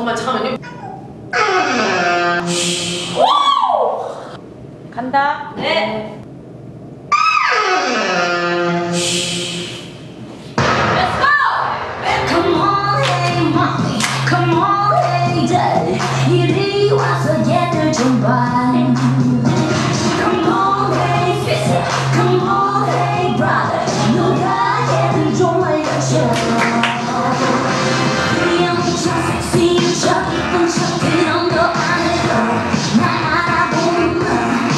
잠깐만요. 간다. 네. Come on, hey mommy, come on, hey daddy. 이리 와서 얘들 좀 봐. Come on, hey sister, come on, hey brother. 누가 얘들 좀 알려줘. 그냥 척 섹시한 척 이쁜 척 그런 거 안 해도 날 알아보는 말.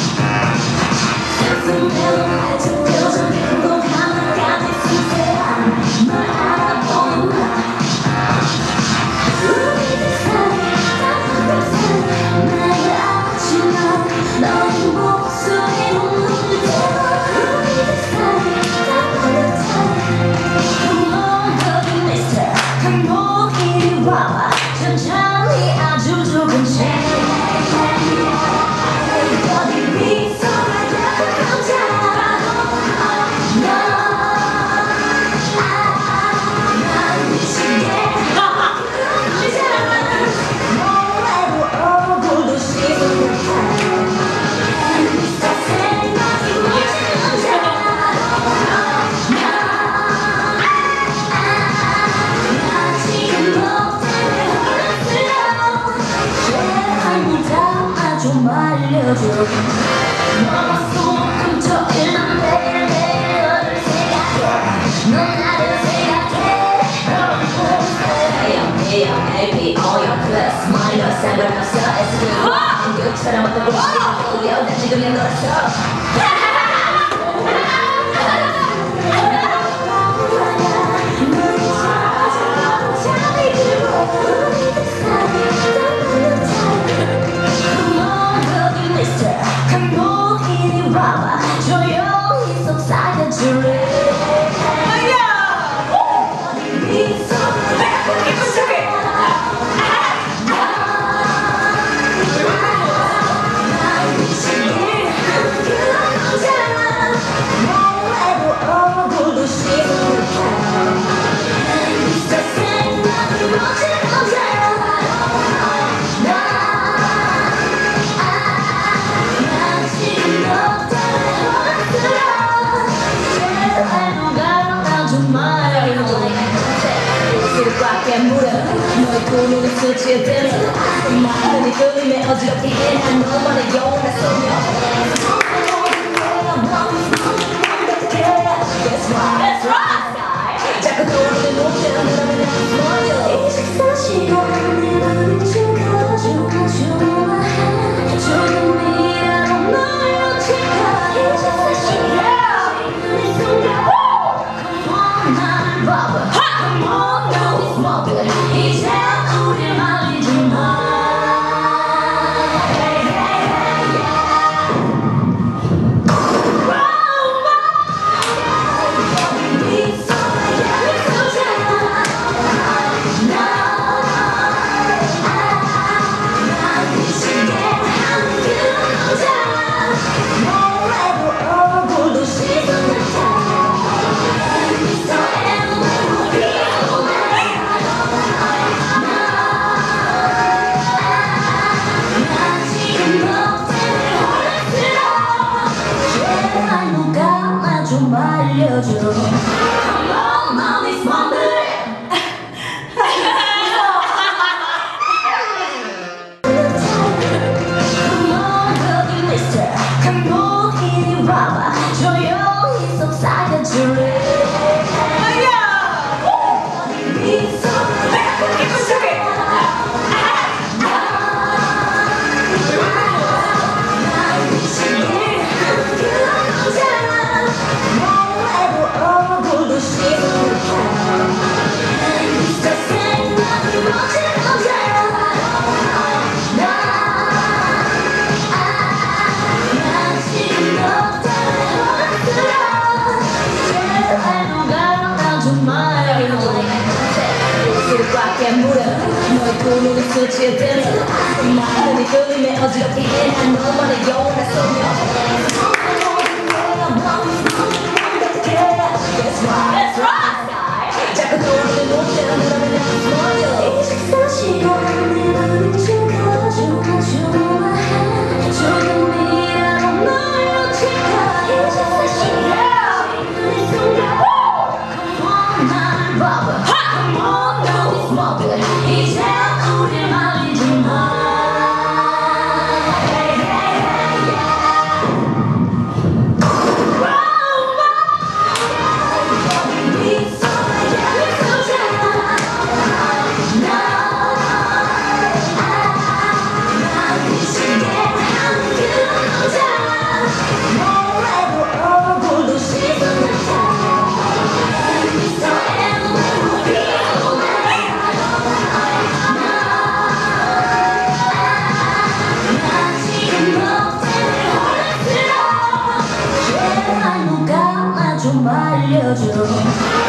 슬픔대로 발전 표정 행동하면까지 순수한 널 알아보는 말. 우리들 사이 따뜻한 사이 내가 아지만 너의 목소리로 눈을 떼고 우리들 사이 따뜻한 사이. Come on 거기 mister come on 이리 와봐 천천히 아주 조금씩. 거기 미소가 예쁜 남자 난 미치게 뭐라도 얼굴도 시선같아 미스터 생각이 멋진 남자 나 지금 너 때문에 혼란스러워 제발 문 닫아 좀 알려줘. 너가 소금 터일난 매일매일 너를 생각해 넌 나를 생각해 Baby all your plus 마이너 상관없어 애쓰는 것처럼 어떤 곳이 보여 난 지금 내 너라서 Come on 거기 mister come on 이리 와봐 조용히 속삭여 줄래. 너의 꿈을 스치듯 마음이 끌리며 어지럽게 해 난 너만의 영원한 소녀. That's right. 자꾸 떠오르는 노래는 너는 멀리 식사 시간에 날 찍어줘 좋아해 조금이라도 널 놓칠까 식사 시간에 이 순간 Come on 나를 봐봐 Come on no smoke 이제 우릴 말리지 마. 알려줘. Come on, mommy's wonder. Come on, 거기 mister. Come on, 이리 와봐. 조용히 속삭여 줄래. 너의 꿈을 스치듯 마음이 끌리며 어지럽게 해 난 너만의 영원한 소녀. That's right. 자꾸 떠오르는 노래는 너는 멀리 식사 시간을 훔쳐가줘 좋아해 조금이라도 널 놓칠까 이제 사실이야 이 순간 Come on 날 봐봐 Come on now it's more good 이제 우릴 말리지 마 좀 알려줘